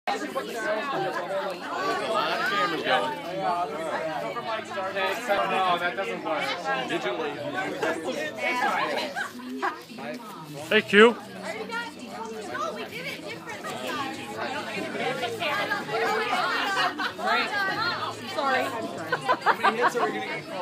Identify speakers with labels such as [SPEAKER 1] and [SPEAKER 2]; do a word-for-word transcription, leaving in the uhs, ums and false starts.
[SPEAKER 1] There's a lot of cameras going.
[SPEAKER 2] No, that doesn't work.
[SPEAKER 1] Digitally.
[SPEAKER 3] Hey, Q.
[SPEAKER 4] Oh, we did it differently.
[SPEAKER 5] Sorry.
[SPEAKER 1] How many hits are we going to get?